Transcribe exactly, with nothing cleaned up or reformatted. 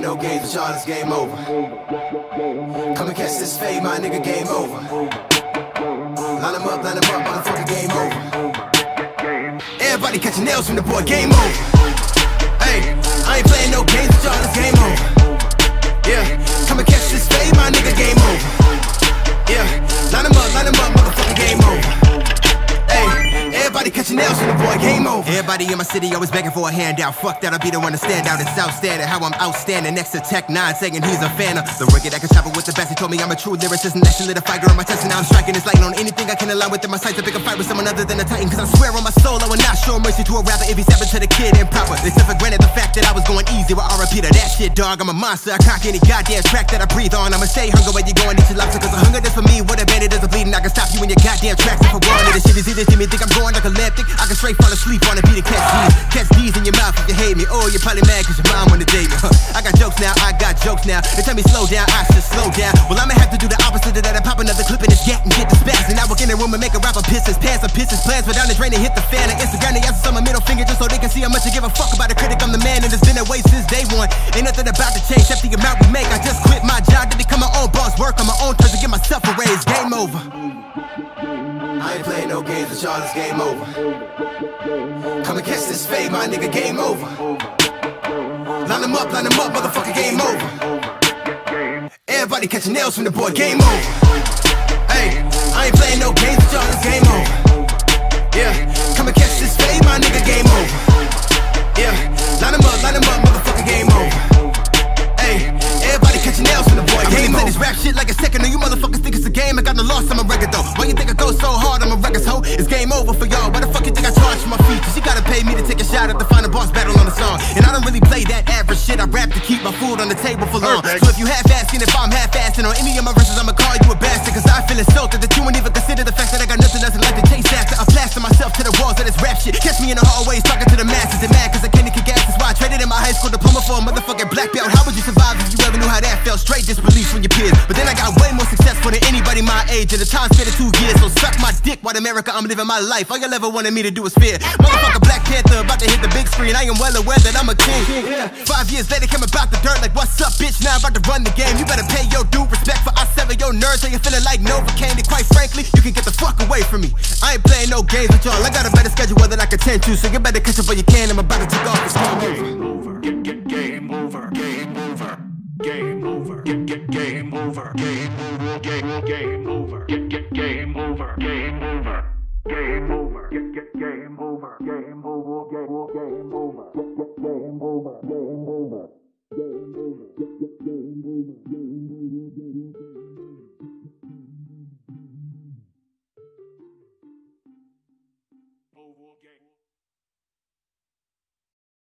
no games with y'all, it's game over. Come and catch this fade, my nigga, game over. Line them up, line them up, motherfucker, game over. Everybody catching nails from the boy, game over. Hey, I ain't playing no games with y'all, it's game over. Yeah, come and catch this fade, my nigga, game over. Yeah, line them up, line them up, motherfucker, game over. Hey, everybody catching nails from the boy, game over. Everybody in my city always begging for a handout. Fuck that, I'll be the one to stand out. It's outstanding how I'm outstanding next to Tech nine, saying he's a fan of the rookie that can travel with the best. He told me I'm a true lyricist and that shit lit a fire on my chest. And now I'm striking this light on anything I can align with in my sights to pick a fight with someone other than a titan. Cause I swear on my soul I will not show mercy to a rapper if he's stepping to the kid improper. They took for granted the fact that I was going easy with R I P to that shit, dog. I'm a monster, I cock any goddamn track that I breathe on. I'ma stay hunger where you going, eat your lobster. Cause the hunger that's for me, what a bandit is a bleeding. I can stop you in your goddamn tracks if I wanted. This shit is either see me think I'm going like a lipstick. I can straight fall asleep on a beat and catch these. Catch these in your mouth if you hate me. Oh, you're probably mad cause your mom wanna date me. Huh. I got jokes now, I got jokes now. They tell me slow down, I should slow down. Well, I'ma have to do the opposite of that. I pop another clip in this gat and get the spaz. And I walk in the room and make a rapper piss his pants. I piss his plans, but down the drain and hit the fan. On Instagram, they answer on my middle finger just so they can see how much I give a fuck about a critic. I'm the man and it's been that way since day one. Ain't nothing about to change except the amount we make. I just quit my job to become my own boss. Work on my own terms to give myself a raise. Game over. I ain't playing no games with y'all, it's game over. Come and catch this fade, my nigga, game over. Line them up, line them up, motherfucker, game over. Everybody catching nails from the boy, game over. Hey, I ain't playing no games with y'all, it's game over. Yeah, come and catch this fade, my nigga, game over. Yeah, line them up, line them up, motherfucker, game over. Hey, everybody catching nails from the boy, game over. This rap shit like a second, and you motherfuckers think it's a game. I got no loss, I'm a record though. Why you think I go so hard, I'm a records hoe? It's game over for y'all. Why the fuck you think I charge for my feet? Cause you gotta pay me to take a shot at the final boss battle on the song. And I don't really play that average shit, I rap to keep my food on the table for long. So if you half-assing, if I'm half-assing on any of my verses, I'ma call you a bastard. Cause I feel insulted that you won't even consider the fact that I got nothing else in life to chase after. I plaster myself to the walls of this rap shit. Catch me in the hallways talking to the masses and mad cause I can't kick ass. That's why I traded in my high school diploma for a motherfucking black belt. How would you survive if you ever knew how that felt? Straight disbelief from your peers. But then I got way more successful than anybody my age, and the time spent in two years. So suck my dick, white America, I'm living my life. All y'all ever wanted me to do is fear. Motherfucker Black Panther about to hit the big screen. I am well aware that I'm a king. Five years later came about the dirt like what's up bitch, now I'm about to run the game. You better pay your due respect for I sever your nerves. So you're feeling like Novocaine, and quite frankly you can get the fuck away from me. I ain't playing no games with y'all. I got a better schedule than I can tend to, so you better catch up while you can. I'm about to take off. It's game over. Game over. Game over. Game over. Game over. Game over. Game over. Game over. Game over. Game over. Game over. Game over. Game over. Game over. Game over. Game over.